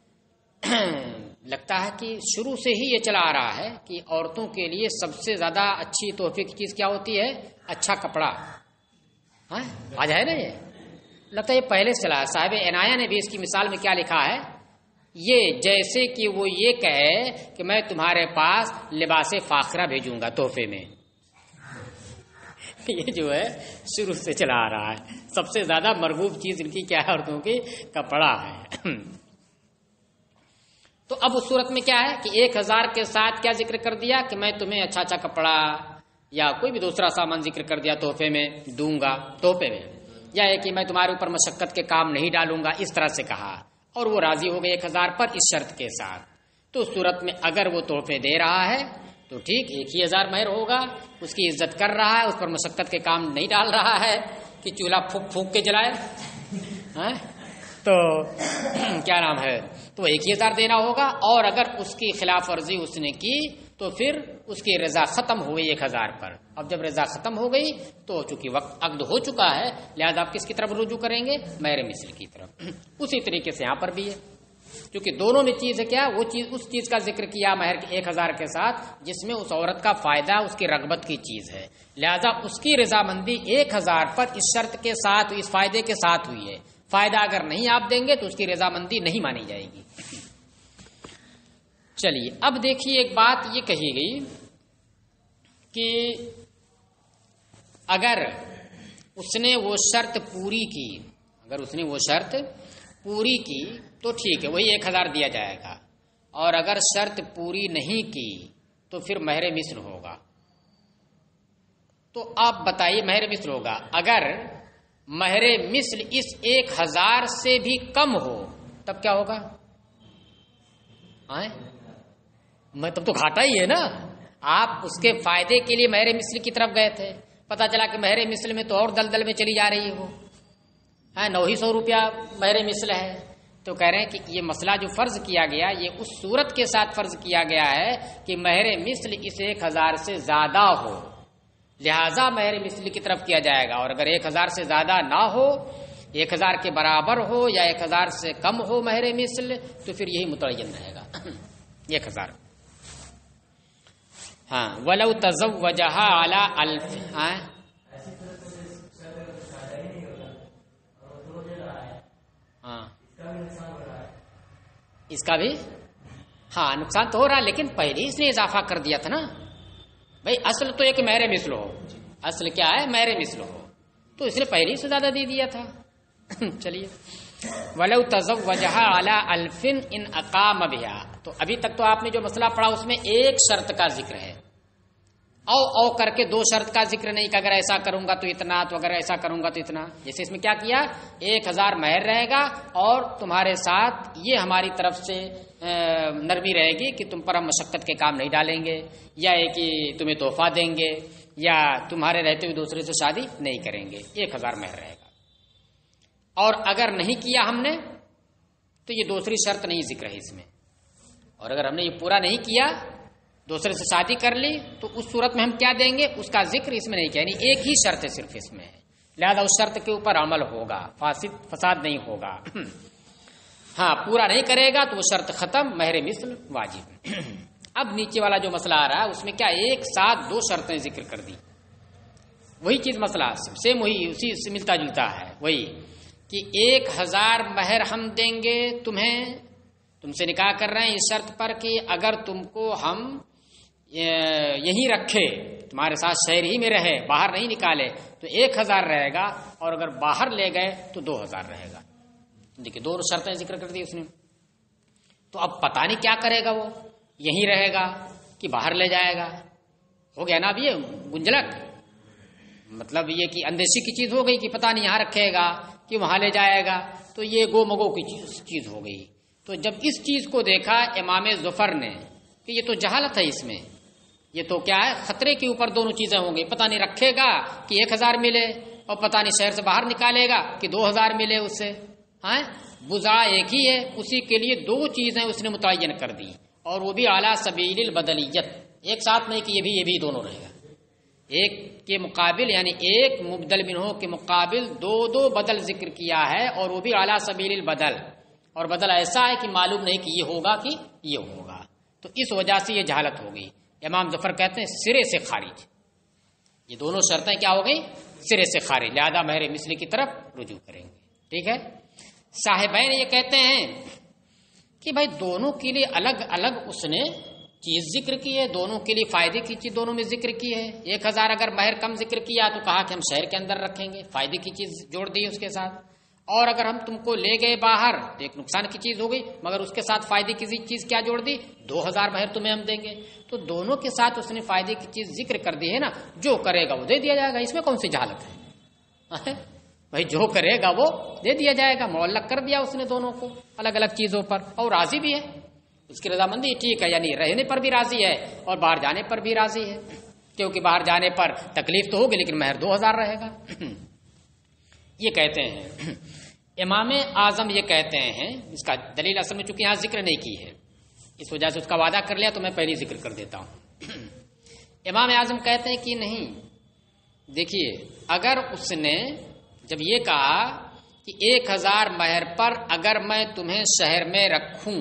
لگتا ہے کہ شروع سے ہی یہ چلا آ رہا ہے کہ عورتوں کے لیے سب سے زیادہ اچھی تحفے کی چیز کیا ہوتی ہے؟ اچھا کپڑا. ہاں آج ہے نا، یہ لگتا ہے یہ پہلے سے چلا ہے. صاحب عنایہ نے بھی اس کی مثال میں کیا لکھا ہے؟ یہ جیسے کہ وہ یہ کہے کہ میں تمہارے پاس لباس فاخرہ بھیجوں گا تحفے میں. یہ جو ہے شروع سے چلا آ رہا ہے، سب سے زیادہ مرغوب چیز ان کی کیا ہے؟ عورتوں کی کپڑا ہے. تو اب اس صورت میں کیا ہے کہ 1000 کے ساتھ کیا ذکر کر دیا کہ میں تمہیں اچھا اچھا کپڑا یا کوئی بھی دوسرا سامان ذکر کر دیا تحفے میں دوں گا، تحفے میں. یا ہے کہ میں تمہارے اوپر مشقت کے کام نہیں ڈالوں گا، اس طرح سے کہا، اور وہ راضی ہو گئے 1000 پر اس شرط کے ساتھ. تو اس صورت میں اگر وہ تحفے دے رہا ہے تو ٹھیک، 1000 مہر ہوگا، اس کی عزت کر رہا ہے، اس پر مشقت کے کام نہیں ڈال رہا ہے کہ چولہا پھونک پھونک کے جلائے، تو کیا نام ہے، تو 1000 دینا ہوگا. اور اگر اس کی خلاف ورزی اس نے کی تو پھر اس کی رضا ختم ہو گئی 1000 پر. اب جب رضا ختم ہو گئی تو چونکہ وقت عقد ہو چکا ہے، لہذا آپ کس کی طرف رجوع کریں گے؟ مہر مثل کی طرف. اسی طریقے سے یہاں پر بھی ہے، کیونکہ دونوں میں چیز ہے کیا؟ وہ چیز، اس چیز کا ذکر کیا مہر کے 1000 کے ساتھ جس میں اس عورت کا فائدہ، اس کی رغبت کی چیز ہے، لہذا اس کی رضامندی 1000 پر اس شرط کے ساتھ، اس فائدے کے ساتھ ہوئی ہے. فائدہ اگر نہیں آپ دیں گے تو اس کی رضامندی نہیں مانی جائے گی. چلیے اب دیکھیے ایک بات یہ کہی گئی کہ اگر اس نے وہ شرط پوری کی، اگر اس نے وہ شرط پوری کی تو ٹھیک ہے، وہی 1000 دیا جائے گا. اور اگر شرط پوری نہیں کی تو پھر مہر مثل ہوگا. تو آپ بتائیے، مہر مثل ہوگا اگر مہر مثل اس 1000 سے بھی کم ہو تب کیا ہوگا؟ میں تب تو گھاٹا ہی ہے نا. آپ اس کے فائدے کے لیے مہر مثل کی طرف گئے تھے، پتا چلا کہ مہر مثل میں تو اور دلدل میں چلی جا رہی ہے، وہ 900 روپیہ مہر مثل ہے. تو کہہ رہے ہیں کہ یہ مسئلہ جو فرض کیا گیا یہ اس صورت کے ساتھ فرض کیا گیا ہے کہ مہر مثل اس 1000 سے زیادہ ہو، لہذا مہر مثل کی طرف کیا جائے گا. اور اگر 1000 سے زیادہ نہ ہو، 1000 کے برابر ہو یا 1000 سے کم ہو مہر مثل، تو پھر یہی متعین رہے گا 1000. ہاں ولو تزوجها علی الف. ہاں اس کا بھی نقصان تو ہو رہا ہے، لیکن پہلے اس نے اضافہ کر دیا تھا نا بھائی. اصل تو ایک مہر مثل ہو، اصل کیا ہے؟ مہر مثل ہو، تو اس نے پہلے ہی سے زیادہ دے دیا تھا. چلیے ولو تزوجها علی الف ان اقام بها. تو ابھی تک تو آپ نے جو مسئلہ پڑھا اس میں ایک شرط کا ذکر ہے، او کر کے 2 شرط کا ذکر نہیں کہ اگر ایسا کروں گا تو اتنا، تو اگر ایسا کروں گا تو اتنا. جیسے اس میں کیا کیا؟ 1000 مہر رہے گا اور تمہارے ساتھ یہ ہماری طرف سے نرمی رہے گی کہ تم پر ہم مشقت کے کام نہیں ڈالیں گے، یا یہ کہ تمہیں تحفہ دیں گے، یا تمہارے رہتے ہوئے دوسرے سے شادی نہیں کریں گے. 1000 مہر رہے گا. اور اگر نہیں کیا ہم نے تو یہ دوسری شرط نہیں ذکر ہے اس میں. اور اگر ہم نے یہ پورا نہیں کیا، دوسرے سے شادی کر لی، تو اس صورت میں ہم کیا دیں گے؟ اس کا ذکر اس میں نہیں کیا، یعنی ایک ہی شرط ہے صرف اس میں ہے، لہذا اس شرط کے اوپر عمل ہوگا، فساد نہیں ہوگا. پورا نہیں کرے گا تو وہ شرط ختم، مہر مثل واجب. اب نیچے والا جو مسئلہ آ رہا ہے اس میں کیا ایک ساتھ دو شرطیں ذکر کر دی. وہی چیز مسئلہ سیم وہی اسی سے ملتا جلتا ہے. وہی کہ 1000 مہر ہم دیں گے تمہیں، تم سے نکاح کر رہے ہیں اس شرط پر کہ اگر تم کو ہم یہیں رکھے، تمہارے ساتھ شہر ہی میں رہے، باہر نہیں نکالے تو 1000 رہے گا، اور اگر باہر لے گئے تو 2000 رہے گا. دیکھیے دونوں شرطیں ذکر کر دی اس نے. تو اب پتہ نہیں کیا کرے گا، وہ یہیں رہے گا کہ باہر لے جائے گا. ہو گیا نا اب یہ گنجلک، مطلب یہ کہ اندیشی کی چیز ہو گئی کہ پتہ نہیں یہاں رکھے گا کہ وہاں لے جائے گا، تو یہ گو مگو کی چیز ہو گئی. تو جب اس چیز کو دیکھا امام ظفر نے کہ یہ تو جہالت ہے، اس میں یہ تو کیا ہے، خطرے کے اوپر دونوں چیزیں ہوں گی. پتہ نہیں رکھے گا کہ 1000 ملے، اور پتہ نہیں شہر سے باہر نکالے گا کہ 2000 ملے اس سے. ہاں بزا ایک ہی ہے، اسی کے لیے دو چیزیں اس نے متعین کر دی، اور وہ بھی اعلیٰ سبیل البدلیت، ایک ساتھ نہیں کہ یہ بھی دونوں رہے گا. ایک کے مقابل یعنی ایک مبدل منہ کے مقابل دو بدل ذکر کیا ہے، اور وہ بھی اعلیٰ سبیل البدل، اور بدل ایسا ہے کہ معلوم نہیں کہ یہ ہوگا کہ یہ ہوگا. تو اس وجہ سے یہ جہالت ہو گئی. امام ظفر کہتے ہیں سرے سے خارج، یہ دونوں شرطیں کیا ہو گئی، سرے سے خارج، لہذا مہر مثلی کی طرف رجوع کریں گے. ٹھیک ہے. صاحبین یہ کہتے ہیں کہ بھائی دونوں کے لیے الگ الگ اس نے چیز ذکر کی ہے، دونوں کے لیے فائدے کی چیز دونوں میں ذکر کی ہے. 1000 اگر مہر کم ذکر کیا تو کہا کہ ہم شہر کے اندر رکھیں گے، فائدے کی چیز جوڑ دی اس کے ساتھ. اور اگر ہم تم کو لے گئے باہر تو ایک نقصان کی چیز ہو گئی، مگر اس کے ساتھ فائدے کی چیز کیا جوڑ دی، 2000 مہر تمہیں ہم دیں گے. تو دونوں کے ساتھ اس نے فائدے کی چیز ذکر کر دی ہے نا، جو کرے گا وہ دے دیا جائے گا. اس میں کون سی جہالت ہے بھائی، جو کرے گا وہ دے دیا جائے گا. معلق کر دیا اس نے دونوں کو الگ الگ چیزوں پر، اور راضی بھی ہے، اس کی رضامندی ٹھیک ہے، یعنی رہنے پر بھی راضی ہے اور باہر جانے پر بھی راضی ہے، کیونکہ باہر جانے پر تکلیف تو ہوگی لیکن مہر 2000 رہے گا. یہ کہتے ہیں امام اعظم، یہ کہتے ہیں اس کا دلیل اصل میں چونکہ یہاں ذکر نہیں کی ہے، اس وجہ سے اس کا وعدہ کر لیا تو میں پہلے ذکر کر دیتا ہوں. امام اعظم کہتے ہیں کہ نہیں، دیکھیے اگر اس نے جب یہ کہا کہ 1000 مہر پر اگر میں تمہیں شہر میں رکھوں،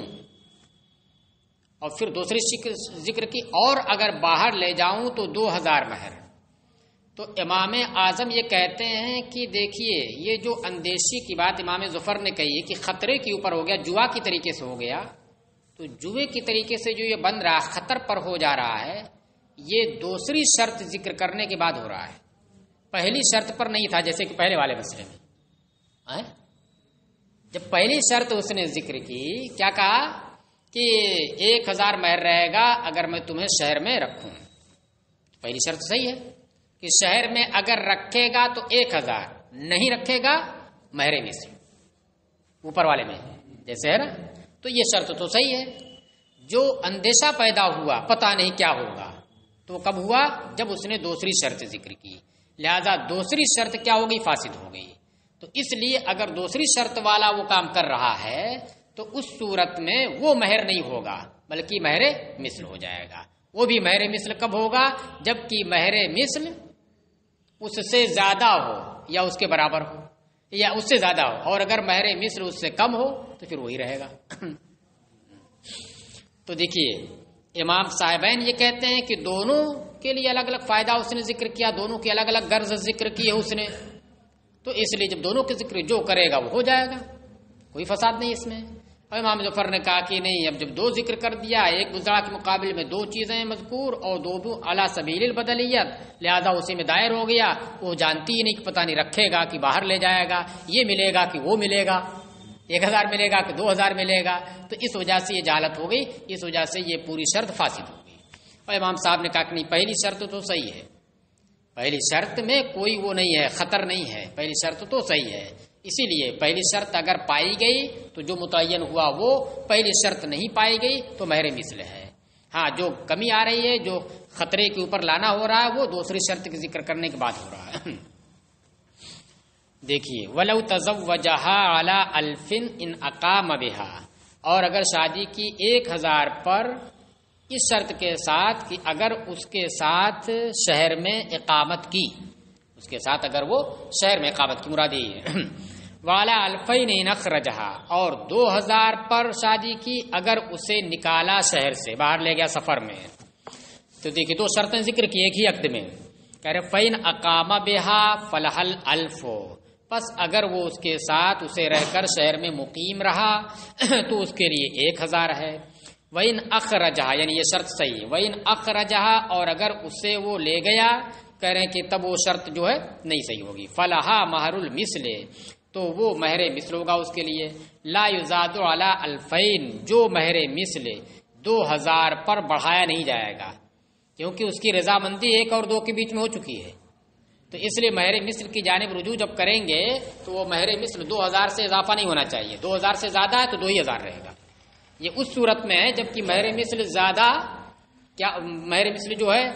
اور پھر دوسری ذکر کی اور اگر باہر لے جاؤں تو 2000 مہر، تو امام اعظم یہ کہتے ہیں کہ دیکھیے یہ جو اندیشی کی بات امام ظفر نے کہی ہے کہ خطرے کے اوپر ہو گیا، جوا کی طریقے سے ہو گیا، تو جوے کی طریقے سے جو یہ بن رہا ہے، خطر پر ہو جا رہا ہے، یہ دوسری شرط ذکر کرنے کے بعد ہو رہا ہے، پہلی شرط پر نہیں تھا. جیسے کہ پہلے والے مسئلے میں جب پہلی شرط اس نے ذکر کی، کیا کہا کہ 1000 مہر رہے گا اگر میں تمہیں شہر میں رکھوں. پہلی شرط صحیح ہے کہ شہر میں اگر رکھے گا تو 1000، نہیں رکھے گا مہر مثل اوپر والے میں جیسے ہے نا. تو یہ شرط تو صحیح ہے. جو اندیشہ پیدا ہوا پتہ نہیں کیا ہوگا، تو کب ہوا، جب اس نے دوسری شرط ذکر کی، لہذا دوسری شرط کیا ہو گئی، فاسد ہو گئی. تو اس لیے اگر دوسری شرط والا وہ کام کر رہا ہے تو اس صورت میں وہ مہر نہیں ہوگا بلکہ مہر مثل ہو جائے گا. وہ بھی مہر مثل کب ہوگا، جب کہ مہر مثل اس سے زیادہ ہو یا اس کے برابر ہو یا اس سے زیادہ ہو، اور اگر مہر مثل اس سے کم ہو تو پھر وہی رہے گا. تو دیکھیے امام صاحبین یہ کہتے ہیں کہ دونوں کے لیے الگ الگ فائدہ اس نے ذکر کیا، دونوں کی الگ الگ غرض ذکر کی ہے اس نے، تو اس لیے جب دونوں کے ذکر جو کرے گا وہ ہو جائے گا، کوئی فساد نہیں اس میں. اور امام ظفر نے کہا کہ نہیں، اب جب دو ذکر کر دیا، ایک بزرا کے مقابل میں دو چیزیں مذکور اور دو اعلیٰ سبیل البدلیت، لہذا اسی میں دائر ہو گیا. وہ جانتی ہی نہیں کہ پتہ نہیں رکھے گا کہ باہر لے جائے گا، یہ ملے گا کہ وہ ملے گا، 1000 ملے گا کہ 2000 ملے گا. تو اس وجہ سے یہ جہالت ہو گئی، اس وجہ سے یہ پوری شرط فاسد ہو گئی. اور امام صاحب نے کہا کہ نہیں، پہلی شرط تو صحیح ہے، پہلی شرط میں کوئی وہ نہیں ہے، خطر نہیں ہے، پہلی شرط تو صحیح ہے. اسی لیے پہلی شرط اگر پائی گئی تو جو متعین ہوا وہ، پہلی شرط نہیں پائی گئی تو مہر مثل ہے. ہاں جو کمی آ رہی ہے، جو خطرے کے اوپر لانا ہو رہا ہے، وہ دوسری شرط کے ذکر کرنے کے بعد ہو رہا ہے. دیکھیے وَلَوْ تَزَوَّجَهَا عَلَىٰ أَلْفٍ إِنْ أَقَامَ بِهَا، اور اگر شادی کی 1000 پر اس شرط کے ساتھ کہ اگر اس کے ساتھ شہر میں اقامت کی، اس کے ساتھ اگر وہ شہر میں اقامت کی، مراد یہی ہے. والا الفین ان اخرجہا، اور 2000 پر شادی کی اگر اسے نکالا شہر سے، باہر لے گیا سفر میں. تو دیکھیے 2 شرطیں ذکر کی ایک ہی عقد میں. کہہ رہے فین اقام بہا فلحل الف، پس اگر وہ اس کے ساتھ اسے رہ کر شہر میں مقیم رہا تو اس کے لیے 1000 ہے. وَإِنْ أَخْرَجَهَا، یعنی یہ شرط صحیح ہے. وَإِنْ أَخْرَجَهَا، اور اگر اسے وہ لے گیا، کہہ رہے ہیں کہ تب وہ شرط جو ہے نہیں صحیح ہوگی. فَلَهَا مَهْرُ الْمِثْلِ، تو وہ مہر مثل ہوگا اس کے لیے. لا یزاد علی الفین، جو مہر مثل 2000 پر بڑھایا نہیں جائے گا، کیونکہ اس کی رضامندی 1 اور 2 کے بیچ میں ہو چکی ہے. تو اس لیے مہر مثل کی جانب رجوع جب کریں گے تو وہ مہر مثل 2000 سے اضافہ نہیں ہونا چاہیے. 2000 سے زیادہ ہے تو 2000 رہے گا. یہ اس صورت میں ہے جبکہ مہر مثل زیادہ، کیا مہر مثل جو ہے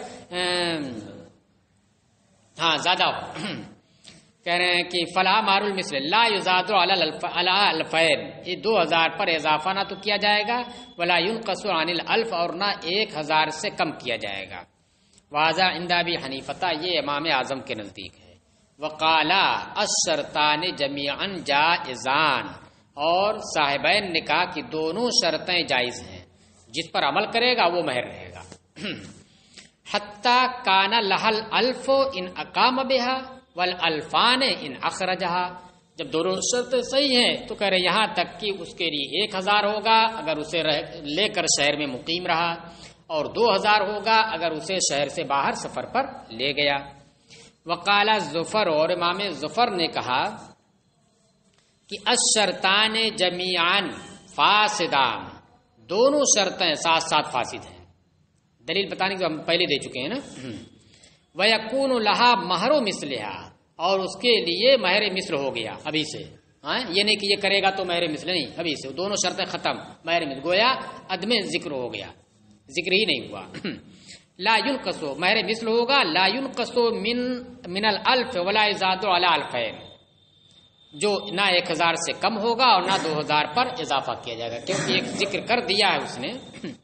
زیادہ ہو. کہہ رہے ہیں کہ فلاح مہر المثل لا یزاد علی الفین، یہ 2000 پر اضافہ نہ تو کیا جائے گا، ولا ينقص عن الالف، اور نہ 1000 سے کم کیا جائے گا. واضح عند ابی حنیفہ، یہ امام اعظم کے نزدیک ہے. وقالا الشرطان جمیعا جائزان، اور صاحبین نے کہا کہ دونوں شرطیں جائز ہیں، جس پر عمل کرے گا وہ مہر رہے گا. حتی کان لہل الف ان اقام بہا والالفان ان اخرجہا، جب دونوں شرطیں صحیح ہیں تو کہہ رہے یہاں تک کہ اس کے لیے 1000 ہوگا اگر اسے لے کر شہر میں مقیم رہا، اور 2000 ہوگا اگر اسے شہر سے باہر سفر پر لے گیا. وقال ظفر، اور امام ظفر نے کہا کہ الشرطان جمیعا فاسدان، دونوں شرطیں ساتھ ساتھ فاسد ہیں. دلیل بتانے کی ہم پہلے دے چکے ہیں نا. وَيَكُونُ لَهَا مَهْرُ مِثْلِهَا، اور اس کے لیے مہر مثل ہو گیا ابھی سے. یہ نہیں کہ یہ کرے گا تو مہر مثل نہیں، ابھی سے دونوں شرطیں ختم، مہر مثل گویا عدم ذکر ہو گیا، ذکر ہی نہیں ہوا. لا ينقص، مہر مثل ہوگا لا ينقص من الالف ولا يزاد علی الفین، جو نہ 1000 سے کم ہوگا اور نہ 2000 پر اضافہ کیا جائے گا، کیونکہ ایک ذکر کر دیا ہے اس نے.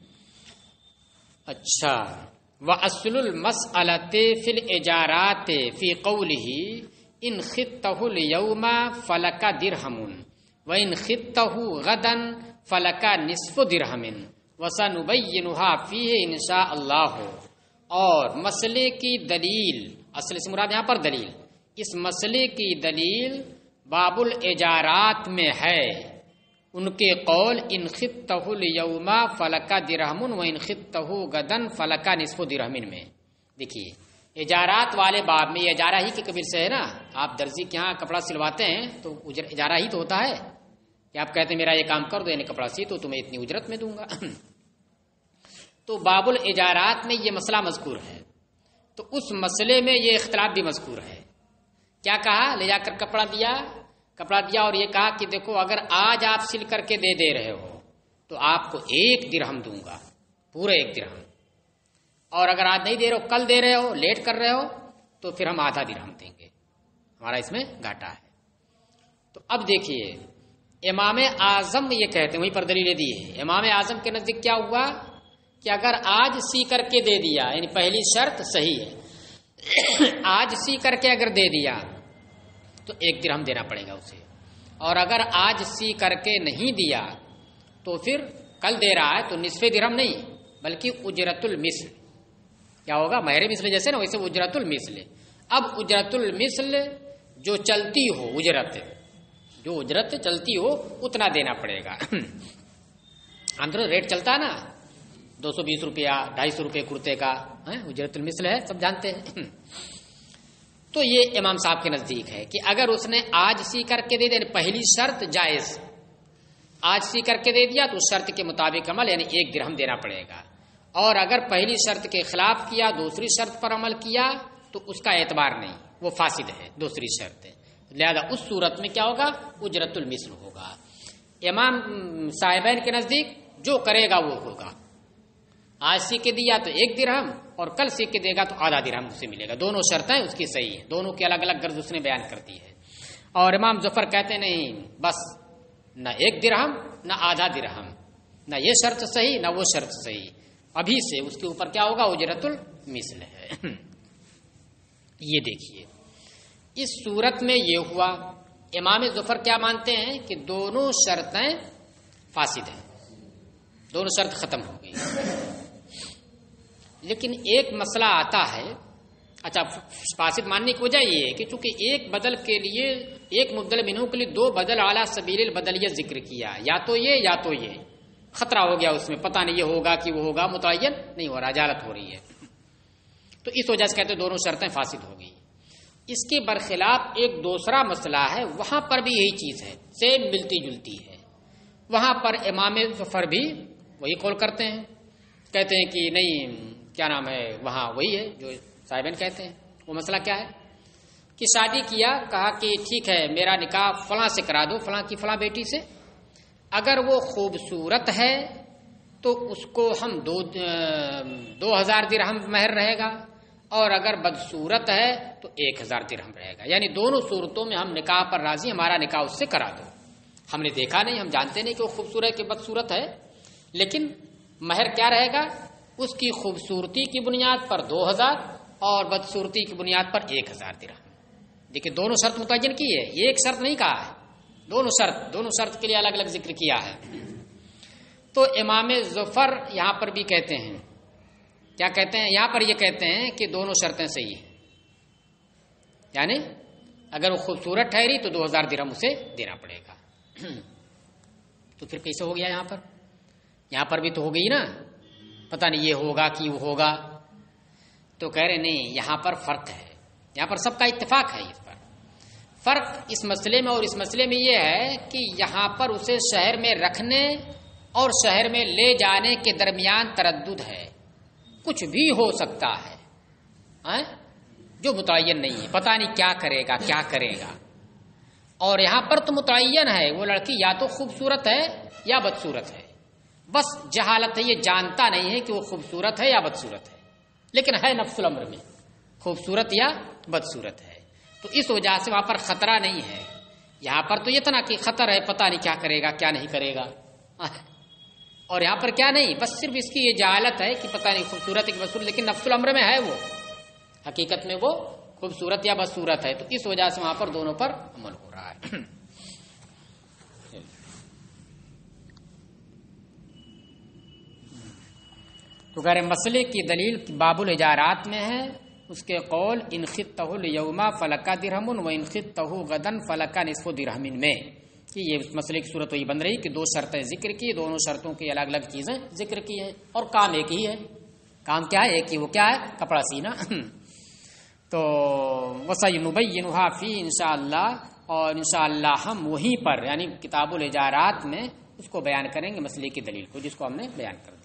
اچھا، وَأَصْلُ الْمَسْأَلَةِ فِي الْإِجَارَاتِ فِي قَوْلِهِ إِنْ خِطَّهُ الْيَوْمَ فَلَكَ دِرْهَمٌ وَإِنْ خِطَّهُ غَدًا فَلَكَ نِصْفُ دِرْهَمٍ وَسَنُبَيِّنُهَا فِيهِ إِنْ شَاءَ اللَّهُ. اور مسئلے کی دلیل، اصل سے مراد یہاں پر دلیل، اس مسئلے کی دلیل باب الاجارات میں ہے ان کے قول ان خطہ الیوم فلک درہم و ان خطہ غدا فلک نصف درہم میں. دیکھیے اجارات والے باب میں، یہ اجارہ ہی کے قبیل سے ہے نا. آپ درزی کے یہاں کپڑا سلواتے ہیں تو اجارہ ہی تو ہوتا ہے کہ آپ کہتے ہیں میرا یہ کام کر دو، یعنی کپڑا سی تو تمہیں اتنی اجرت میں دوں گا. تو باب الاجارات میں یہ مسئلہ مذکور ہے، تو اس مسئلے میں یہ اختلاف بھی مذکور ہے. کیا کہا؟ لے جا کر کپڑا دیا اور یہ کہا کہ دیکھو اگر آج آپ سل کر کے دے رہے ہو تو آپ کو 1 درہم دوں گا، پورے 1 درہم، اور اگر آج نہیں دے رہے ہو، کل دے رہے ہو، لیٹ کر رہے ہو تو پھر ہم آدھا درہم دیں گے، ہمارا اس میں گھاٹا ہے. تو اب دیکھیے امام اعظم یہ کہتے ہیں، وہیں پر دلیل دی ہے. امام اعظم کے نزدیک کیا ہوا کہ اگر آج سی کر کے دے دیا، یعنی پہلی شرط صحیح ہے، آج سی کر کے اگر دے دیا تو 1 درہم دینا پڑے گا اسے، اور اگر آج سی کر کے نہیں دیا تو پھر کل دے رہا ہے تو نصف درہم نہیں بلکہ اجرت المثل. کیا ہوگا؟ مہر مثل جیسے نا ویسے اجرت المثل. اب اجرت المثل جو چلتی ہو، جو اجرت چلتی ہو اتنا دینا پڑے گا. اندر ریٹ چلتا ہے نا 220 روپیہ 250 روپے کرتے کا، اجرت المثل ہے، سب جانتے ہیں. تو یہ امام صاحب کے نزدیک ہے کہ اگر اس نے آج سی کر کے دے دیا، پہلی شرط جائز، آج سی کر کے دے دیا تو اس شرط کے مطابق عمل، یعنی 1 درہم دینا پڑے گا. اور اگر پہلی شرط کے خلاف کیا، دوسری شرط پر عمل کیا تو اس کا اعتبار نہیں، وہ فاسد ہے دوسری شرط ہے. لہذا اس صورت میں کیا ہوگا؟ اجرت المثل ہوگا. امام صاحبین کے نزدیک جو کرے گا وہ ہوگا. آج سی کے دیا تو 1 درہم اور کل سی کے دے گا تو آدھا درہم اسے ملے گا. دونوں شرطیں اس کی صحیح ہیں، دونوں کی الگ الگ غرض اس نے بیان کر دی ہے. اور امام ظفر کہتے نہیں، بس نہ 1 درہم نہ آدھا درہم، نہ یہ شرط صحیح نہ وہ شرط صحیح، ابھی سے اس کے اوپر کیا ہوگا؟ اجرت المثل ہے. یہ دیکھیے اس صورت میں یہ ہوا امام ظفر کیا مانتے ہیں کہ دونوں شرطیں فاسد ہیں، دونوں شرط ختم ہو گئی. لیکن ایک مسئلہ آتا ہے. اچھا، فاسد ماننے کی وجہ یہ ہے کہ چونکہ ایک بدل کے لیے، ایک مبدل منہو کے لیے دو بدل اعلیٰ سبیل البدلیہ ذکر کیا، یا تو یہ یا تو یہ، خطرہ ہو گیا اس میں، پتہ نہیں یہ ہوگا کہ وہ ہوگا، متعین نہیں ہو رہا، جہالت ہو رہی ہے. تو اس وجہ سے کہتے ہیں دونوں شرطیں فاسد ہو گئی. اس کے برخلاف ایک دوسرا مسئلہ ہے، وہاں پر بھی یہی چیز ہے، سیم ملتی جلتی ہے. وہاں پر امام ظفر بھی وہی قول کرتے ہیں، کہتے ہیں کہ نہیں، کیا نام ہے، وہاں وہی ہے جو صاحبین کہتے ہیں. وہ مسئلہ کیا ہے کہ شادی کیا، کہا کہ ٹھیک ہے میرا نکاح فلاں سے کرا دو، فلاں کی فلاں بیٹی سے. اگر وہ خوبصورت ہے تو اس کو ہم 2000 درہم مہر رہے گا، اور اگر بدصورت ہے تو 1000 درہم رہے گا. یعنی دونوں صورتوں میں ہم نکاح پر راضی، ہمارا نکاح اس سے کرا دو. ہم نے دیکھا نہیں، ہم جانتے نہیں کہ وہ خوبصورت کہ بدصورت ہے، لیکن مہر کیا رہے گا؟ اس کی خوبصورتی کی بنیاد پر 2000 اور بدصورتی کی بنیاد پر 1000 درہم. دیکھیں دونوں شرط متعین کی ہے، یہ ایک شرط نہیں کہا ہے، دونوں شرط کے لیے الگ الگ ذکر کیا ہے. تو امام ظفر یہاں پر بھی کہتے ہیں، کیا کہتے ہیں؟ یہاں پر یہ کہتے ہیں کہ دونوں شرطیں صحیح ہیں. یعنی اگر وہ خوبصورت ٹھہری تو 2000 درہم اسے دینا پڑے گا. تو پھر کیسے ہو گیا؟ یہاں پر بھی تو ہو گئی نا، پتہ نہیں یہ ہوگا کہ وہ ہوگا. تو کہہ رہے نہیں، یہاں پر فرق ہے، یہاں پر سب کا اتفاق ہے. اس پر فرق اس مسئلے میں اور اس مسئلے میں یہ ہے کہ یہاں پر اسے شہر میں رکھنے اور شہر میں لے جانے کے درمیان تردد ہے، کچھ بھی ہو سکتا ہے جو متعین نہیں ہے، پتہ نہیں کیا کرے گا. اور یہاں پر تو متعین ہے، وہ لڑکی یا تو خوبصورت ہے یا بدصورت ہے، بس جہالت ہے، یہ جانتا نہیں ہے کہ وہ خوبصورت ہے یا بدصورت ہے، لیکن ہے نفس الامر میں خوبصورت یا بدصورت ہے. تو اس وجہ سے وہاں پر خطرہ نہیں ہے. یہاں پر تو اتنا کہ خطر ہے، پتہ نہیں کیا کرے گا کیا نہیں کرے گا. اور یہاں پر کیا نہیں، بس صرف اس کی یہ جہالت ہے کہ پتہ نہیں خوبصورت ہے کہ بدصورت، لیکن نفس الامر میں ہے، وہ حقیقت میں وہ خوبصورت یا بدصورت ہے. تو اس وجہ سے وہاں پر دونوں پر عمل ہو رہا ہے. تو غیر مسئلے کی دلیل باب الاجارات میں ہے، اس کے قول ان خطہ الیوم فلک درہم و ان خطہ غدا فلک نصف درہم میں، کہ یہ اس مسئلے کی صورت وہی بن رہی کہ دو شرطیں ذکر کی، دونوں شرطوں کی الگ الگ چیزیں ذکر کی ہیں، اور کام ایک ہی ہے. کام کیا ہے؟ ایک ہی. وہ کیا ہے؟ کپڑا سینا. تو وَسَيُنُبَيِّنُهَا فِي انشاءاللہ، اور انشاءاللہ ہم وہیں پر یعنی کتاب الاجارات میں اس کو بیان کریں گے، مسئلے کی دلیل کو جس کو ہم نے بیان کر